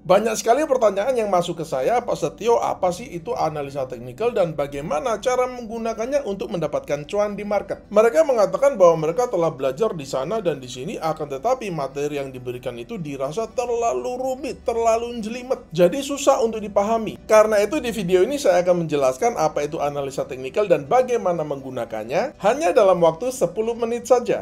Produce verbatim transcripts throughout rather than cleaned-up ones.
Banyak sekali pertanyaan yang masuk ke saya, Pak Setio, apa sih itu analisa teknikal dan bagaimana cara menggunakannya untuk mendapatkan cuan di market? Mereka mengatakan bahwa mereka telah belajar di sana dan di sini, akan tetapi materi yang diberikan itu dirasa terlalu rumit, terlalu jelimet, jadi susah untuk dipahami. Karena itu di video ini saya akan menjelaskan apa itu analisa teknikal dan bagaimana menggunakannya hanya dalam waktu sepuluh menit saja.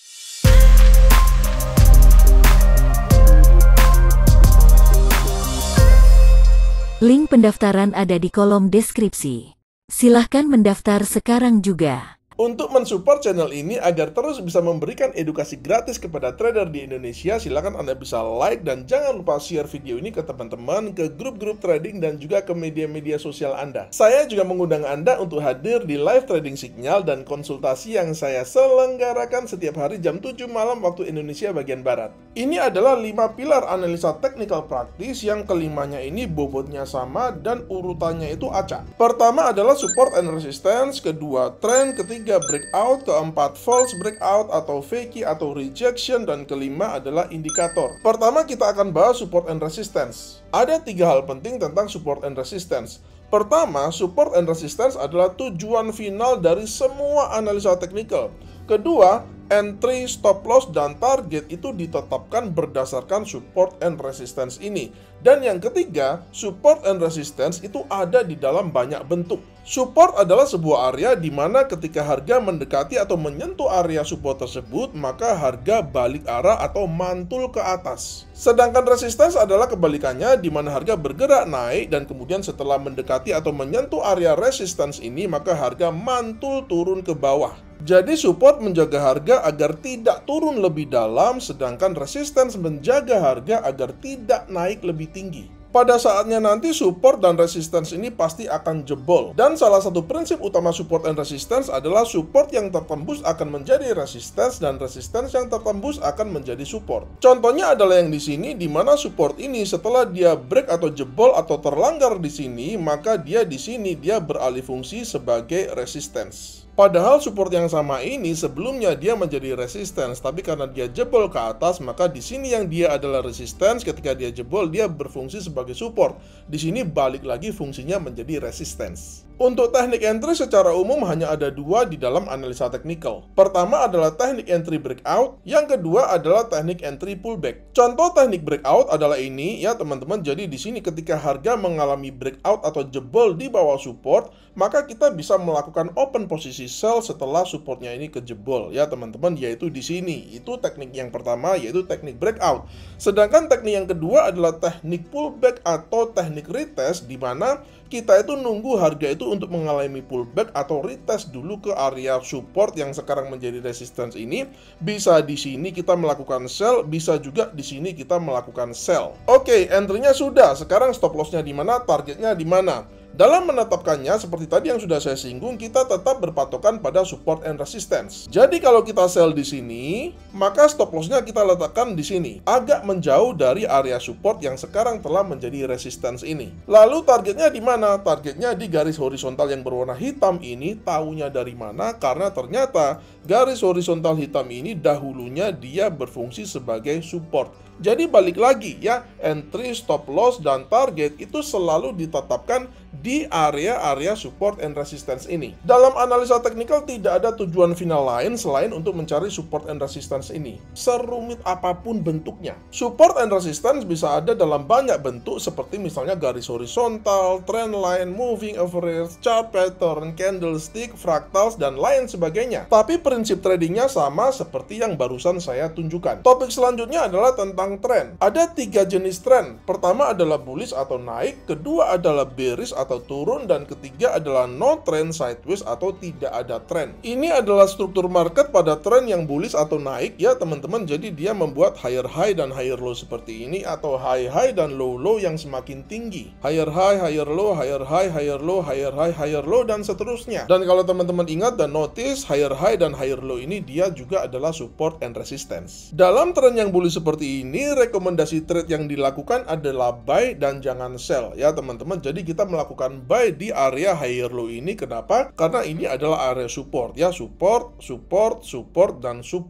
Link pendaftaran ada di kolom deskripsi. Silahkan mendaftar sekarang juga. Untuk mensupport channel ini agar terus bisa memberikan edukasi gratis kepada trader di Indonesia, silakan Anda bisa like dan jangan lupa share video ini ke teman-teman, ke grup-grup trading dan juga ke media-media sosial Anda. Saya juga mengundang Anda untuk hadir di live trading signal dan konsultasi yang saya selenggarakan setiap hari jam tujuh malam waktu Indonesia bagian Barat. Ini adalah lima pilar analisa technical practice, yang kelimanya ini bobotnya sama dan urutannya itu acak. Pertama adalah support and resistance, kedua trend, ketiga breakout, keempat false breakout atau fakey atau rejection, dan kelima adalah indikator. Pertama kita akan bahas support and resistance. Ada tiga hal penting tentang support and resistance. Pertama, support and resistance adalah tujuan final dari semua analisa teknikal. Kedua, entry, stop loss, dan target itu ditetapkan berdasarkan support and resistance ini. Dan yang ketiga, support and resistance itu ada di dalam banyak bentuk. Support adalah sebuah area di mana ketika harga mendekati atau menyentuh area support tersebut, maka harga balik arah atau mantul ke atas. Sedangkan resistance adalah kebalikannya, di mana harga bergerak naik dan kemudian setelah mendekati atau menyentuh area resistance ini, maka harga mantul turun ke bawah. Jadi support menjaga harga agar tidak turun lebih dalam, sedangkan resistance menjaga harga agar tidak naik lebih tinggi. Pada saatnya nanti support dan resistance ini pasti akan jebol. Dan salah satu prinsip utama support and resistance adalah support yang tertembus akan menjadi resistance dan resistance yang tertembus akan menjadi support. Contohnya adalah yang di sini, di mana support ini setelah dia break atau jebol atau terlanggar di sini, maka dia di sini dia beralih fungsi sebagai resistance. Padahal support yang sama ini sebelumnya dia menjadi resistance, tapi karena dia jebol ke atas, maka di sini yang dia adalah resistance, ketika dia jebol dia berfungsi sebagai support. Di sini balik lagi fungsinya menjadi resistance. Untuk teknik entry secara umum hanya ada dua di dalam analisa teknikal. Pertama adalah teknik entry breakout, yang kedua adalah teknik entry pullback. Contoh teknik breakout adalah ini ya teman-teman. Jadi di sini ketika harga mengalami breakout atau jebol di bawah support, maka kita bisa melakukan open posisi sell setelah supportnya ini kejebol ya teman-teman, yaitu di sini. Itu teknik yang pertama, yaitu teknik breakout. Sedangkan teknik yang kedua adalah teknik pullback atau teknik retest, di mana kita itu nunggu harga itu untuk mengalami pullback atau retest dulu ke area support yang sekarang menjadi resistance ini. Bisa di sini kita melakukan sell, bisa juga di sini kita melakukan sell. Oke, entry-nya sudah. Sekarang stop loss-nya di mana, targetnya di mana? Dalam menetapkannya, seperti tadi yang sudah saya singgung, kita tetap berpatokan pada support and resistance. Jadi kalau kita sell di sini, maka stop loss-nya kita letakkan di sini, agak menjauh dari area support yang sekarang telah menjadi resistance ini. Lalu targetnya di mana? Targetnya di garis horizontal yang berwarna hitam ini. Taunya dari mana? Karena ternyata garis horizontal hitam ini dahulunya dia berfungsi sebagai support. Jadi balik lagi ya, entry, stop loss, dan target itu selalu ditetapkan di area-area support and resistance ini. Dalam analisa teknikal tidak ada tujuan final lain selain untuk mencari support and resistance ini. Serumit apapun bentuknya. Support and resistance bisa ada dalam banyak bentuk seperti misalnya garis horizontal, trend line, moving average, chart pattern, candlestick, fractals, dan lain sebagainya. Tapi prinsip tradingnya sama seperti yang barusan saya tunjukkan. Topik selanjutnya adalah tentang tren. Ada tiga jenis tren. Pertama adalah bullish atau naik, kedua adalah bearish atau turun, dan ketiga adalah no trend, sideways atau tidak ada tren. Ini adalah struktur market pada tren yang bullish atau naik ya teman-teman. Jadi dia membuat higher high dan higher low seperti ini, atau high high dan low low yang semakin tinggi. Higher high, higher low, higher high, higher low, higher high, higher low, dan seterusnya. Dan kalau teman-teman ingat dan notice, higher high dan higher low ini dia juga adalah support and resistance. Dalam tren yang bullish seperti ini, rekomendasi trade yang dilakukan adalah buy dan jangan sell ya teman-teman. Jadi kita melakukan buy di area higher low ini. Kenapa? Karena ini adalah area support ya, support, support, support, dan support.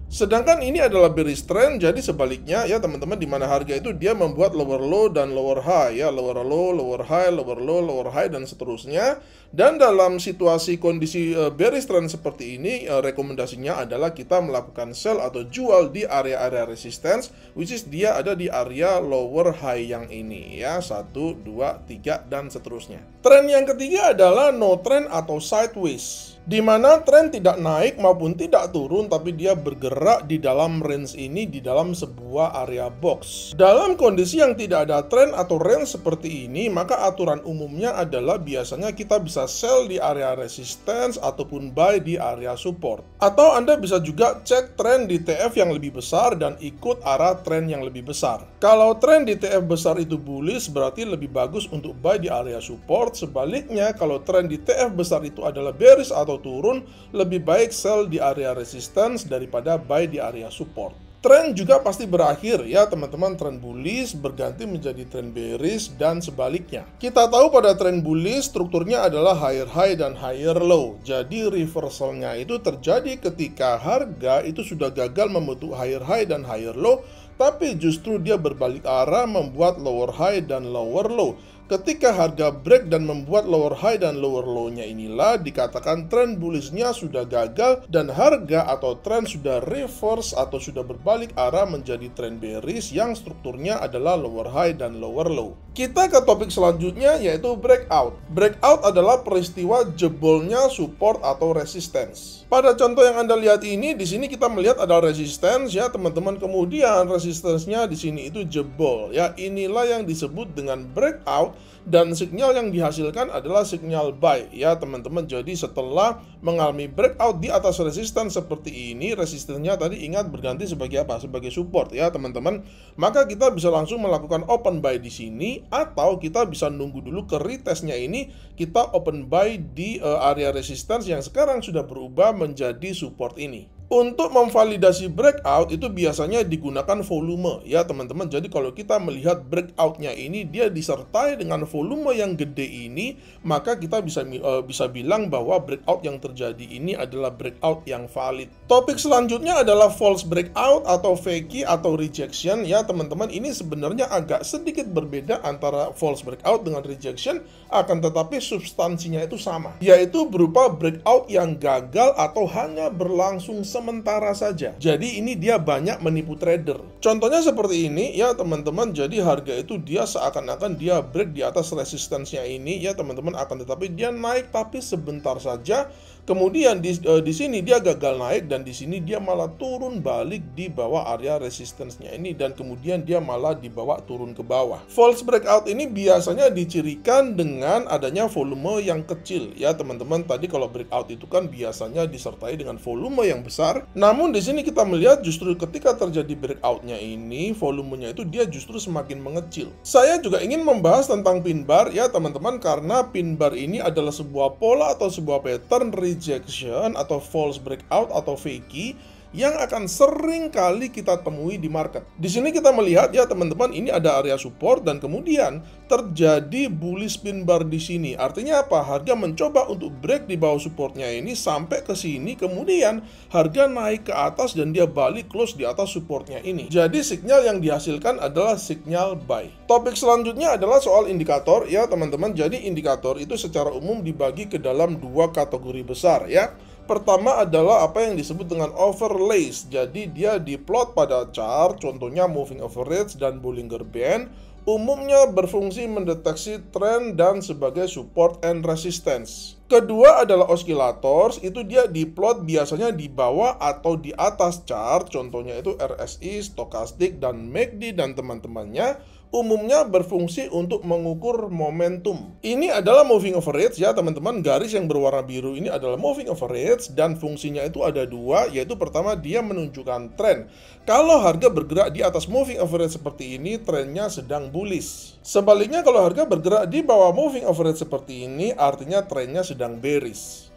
Sedangkan ini adalah bearish trend, jadi sebaliknya ya teman-teman, di mana harga itu dia membuat lower low dan lower high ya, lower low, lower high, lower low, lower high dan seterusnya. Dan dalam situasi kondisi uh, bearish trend seperti ini, uh, rekomendasinya adalah kita melakukan sell atau jual di area-area resistance, which is dia ada di area lower high yang ini ya, satu, dua, tiga dan seterusnya. Tren yang ketiga adalah no trend atau sideways, di mana tren tidak naik maupun tidak turun, tapi dia bergerak di dalam range ini, di dalam sebuah area box. Dalam kondisi yang tidak ada tren atau range seperti ini, maka aturan umumnya adalah biasanya kita bisa sell di area resistance ataupun buy di area support. Atau Anda bisa juga cek tren di T F yang lebih besar dan ikut arah tren yang lebih besar. Kalau tren di T F besar itu bullish, berarti lebih bagus untuk buy di area support. Sebaliknya, kalau tren di T F besar itu adalah bearish atau turun, lebih baik sell di area resistance daripada buy di area support. Tren juga pasti berakhir ya teman-teman, tren bullish berganti menjadi tren bearish dan sebaliknya. Kita tahu pada tren bullish strukturnya adalah higher high dan higher low. Jadi reversalnya itu terjadi ketika harga itu sudah gagal membentuk higher high dan higher low, tapi justru dia berbalik arah membuat lower high dan lower low. Ketika harga break dan membuat lower high dan lower low-nya, inilah dikatakan tren bullish-nya sudah gagal dan harga atau tren sudah reverse atau sudah berbalik arah menjadi tren bearish yang strukturnya adalah lower high dan lower low. Kita ke topik selanjutnya, yaitu breakout. Breakout adalah peristiwa jebolnya support atau resistance. Pada contoh yang Anda lihat ini, di sini kita melihat ada resistance ya teman-teman. Kemudian resistance-nya di sini itu jebol ya. Inilah yang disebut dengan breakout, dan sinyal yang dihasilkan adalah sinyal buy ya teman-teman. Jadi setelah mengalami breakout di atas resistance seperti ini, resistennya tadi ingat berganti sebagai apa? Sebagai support ya teman-teman. Maka kita bisa langsung melakukan open buy di sini, atau kita bisa nunggu dulu ke retestnya ini, kita open buy di uh, area resistance yang sekarang sudah berubah menjadi support ini. Untuk memvalidasi breakout itu biasanya digunakan volume ya teman-teman. Jadi kalau kita melihat breakoutnya ini dia disertai dengan volume yang gede ini, maka kita bisa uh, bisa bilang bahwa breakout yang terjadi ini adalah breakout yang valid. Topik selanjutnya adalah false breakout atau fakey atau rejection ya teman-teman. Ini sebenarnya agak sedikit berbeda antara false breakout dengan rejection, akan tetapi substansinya itu sama, yaitu berupa breakout yang gagal atau hanya berlangsung sementara saja. Jadi ini dia banyak menipu trader. Contohnya seperti ini ya teman-teman. Jadi harga itu dia seakan-akan dia break di atas resistance-nya ini ya teman-teman, akan tetapi dia naik tapi sebentar saja. Kemudian di, uh, di sini dia gagal naik dan di sini dia malah turun balik di bawah area resistance-nya ini, dan kemudian dia malah dibawa turun ke bawah. False breakout ini biasanya dicirikan dengan adanya volume yang kecil ya teman-teman. Tadi kalau breakout itu kan biasanya disertai dengan volume yang besar. Namun di sini kita melihat justru ketika terjadi breakout-nya ini, volumenya itu dia justru semakin mengecil. Saya juga ingin membahas tentang pin bar ya teman-teman, karena pin bar ini adalah sebuah pola atau sebuah pattern rejection atau false breakout atau fakey yang akan sering kali kita temui di market. Di sini kita melihat ya teman-teman, ini ada area support dan kemudian terjadi bullish pin bar di sini. Artinya apa? Harga mencoba untuk break di bawah supportnya ini sampai ke sini, kemudian harga naik ke atas dan dia balik close di atas supportnya ini. Jadi sinyal yang dihasilkan adalah sinyal buy. Topik selanjutnya adalah soal indikator ya teman-teman. Jadi indikator itu secara umum dibagi ke dalam dua kategori besar ya. Pertama adalah apa yang disebut dengan overlays. Jadi dia diplot pada chart, contohnya moving average dan Bollinger Band. Umumnya berfungsi mendeteksi tren dan sebagai support and resistance. Kedua adalah oscillators, itu dia diplot biasanya di bawah atau di atas chart, contohnya itu R S I, Stochastic, dan M A C D dan teman-temannya. Umumnya berfungsi untuk mengukur momentum. Ini adalah moving average ya teman-teman. Garis yang berwarna biru ini adalah moving average dan fungsinya itu ada dua, yaitu pertama dia menunjukkan tren. Kalau harga bergerak di atas moving average seperti ini, trennya sedang bullish. Sebaliknya kalau harga bergerak di bawah moving average seperti ini, artinya trennya sedang bearish.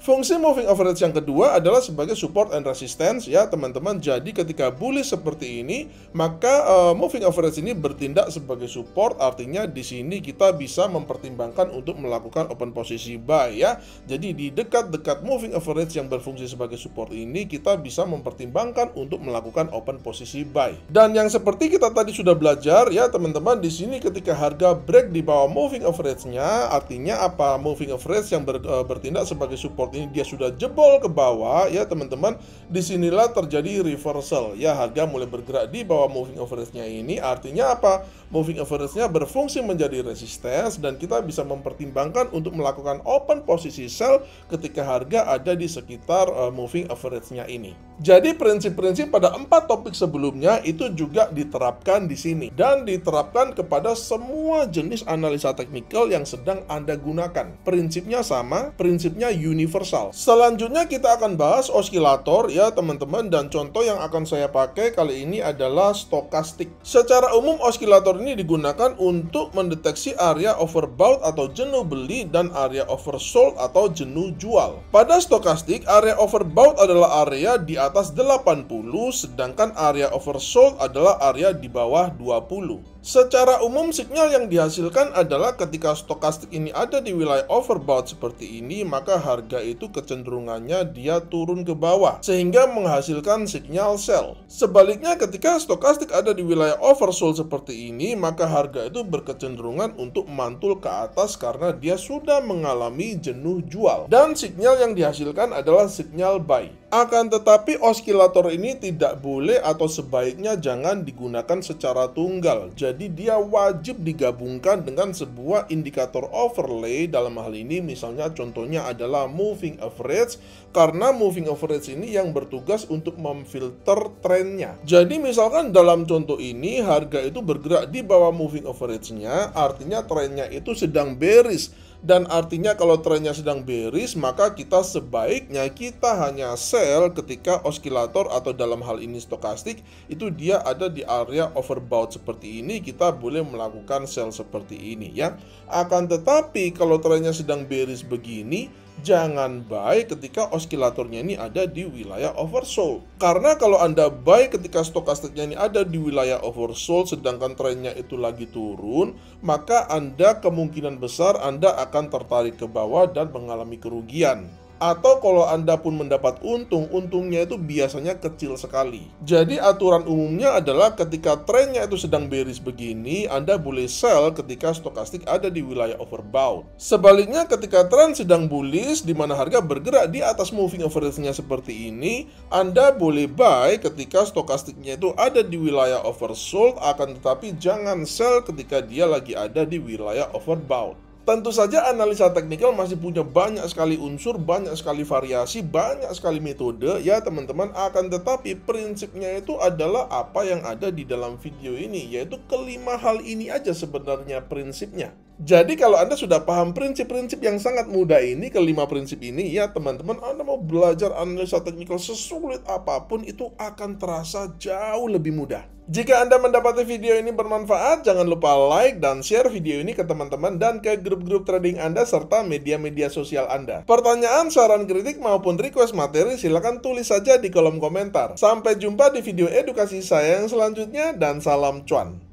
Fungsi moving average yang kedua adalah sebagai support and resistance ya teman-teman. Jadi ketika bullish seperti ini, maka uh, moving average ini bertindak sebagai support, artinya di sini kita bisa mempertimbangkan untuk melakukan open posisi buy ya. Jadi di dekat-dekat moving average yang berfungsi sebagai support ini, kita bisa mempertimbangkan untuk melakukan open posisi buy. Dan yang seperti kita tadi sudah belajar ya teman-teman, di sini ketika harga break di bawah moving average-nya, artinya apa? Moving average yang ber, uh, bertindak sebagai support ini dia sudah jebol ke bawah ya teman-teman. Disinilah terjadi reversal ya, harga mulai bergerak di bawah moving average-nya ini. Artinya apa? Moving average-nya berfungsi menjadi resistance dan kita bisa mempertimbangkan untuk melakukan open posisi sell ketika harga ada di sekitar uh, moving average-nya ini. Jadi prinsip-prinsip pada empat topik sebelumnya itu juga diterapkan di sini dan diterapkan kepada semua jenis analisa teknikal yang sedang Anda gunakan. Prinsipnya sama, prinsipnya universal. Selanjutnya kita akan bahas osilator ya teman-teman, dan contoh yang akan saya pakai kali ini adalah stokastik. Secara umum osilator ini digunakan untuk mendeteksi area overbought atau jenuh beli dan area oversold atau jenuh jual. Pada stokastik, area overbought adalah area di atas delapan puluh, sedangkan area oversold adalah area di bawah dua puluh. Secara umum sinyal yang dihasilkan adalah ketika stokastik ini ada di wilayah overbought seperti ini, maka harga itu kecenderungannya dia turun ke bawah sehingga menghasilkan sinyal sell. Sebaliknya ketika stokastik ada di wilayah oversold seperti ini, maka harga itu berkecenderungan untuk mantul ke atas karena dia sudah mengalami jenuh jual. Dan sinyal yang dihasilkan adalah sinyal buy. Akan tetapi osilator ini tidak boleh atau sebaiknya jangan digunakan secara tunggal. Jadi dia wajib digabungkan dengan sebuah indikator overlay. Dalam hal ini misalnya contohnya adalah moving average, karena moving average ini yang bertugas untuk memfilter trennya. Jadi misalkan dalam contoh ini harga itu bergerak di bawah moving average-nya, artinya trennya itu sedang bearish. Dan artinya kalau trennya sedang bearish, maka kita sebaiknya kita hanya sell ketika osilator atau dalam hal ini stokastik itu dia ada di area overbought seperti ini, kita boleh melakukan sell seperti ini ya. Akan tetapi kalau trennya sedang bearish begini, jangan buy ketika osilatornya ini ada di wilayah oversold. Karena kalau Anda buy ketika stokastiknya ini ada di wilayah oversold sedangkan trennya itu lagi turun, maka Anda kemungkinan besar Anda akan tertarik ke bawah dan mengalami kerugian. Atau kalau Anda pun mendapat untung, untungnya itu biasanya kecil sekali. Jadi aturan umumnya adalah ketika trennya itu sedang bearish begini, Anda boleh sell ketika stokastik ada di wilayah overbought. Sebaliknya ketika tren sedang bullish, di mana harga bergerak di atas moving average-nya seperti ini, Anda boleh buy ketika stokastiknya itu ada di wilayah oversold, akan tetapi jangan sell ketika dia lagi ada di wilayah overbought. Tentu saja analisa teknikal masih punya banyak sekali unsur, banyak sekali variasi, banyak sekali metode ya teman-teman. Akan tetapi prinsipnya itu adalah apa yang ada di dalam video ini, yaitu kelima hal ini aja sebenarnya prinsipnya. Jadi kalau Anda sudah paham prinsip-prinsip yang sangat mudah ini, kelima prinsip ini ya teman-teman, Anda mau belajar analisa teknikal sesulit apapun itu akan terasa jauh lebih mudah. Jika Anda mendapati video ini bermanfaat, jangan lupa like dan share video ini ke teman-teman dan ke grup-grup trading Anda serta media-media sosial Anda. Pertanyaan, saran, kritik maupun request materi silakan tulis saja di kolom komentar. Sampai jumpa di video edukasi saya yang selanjutnya dan salam cuan.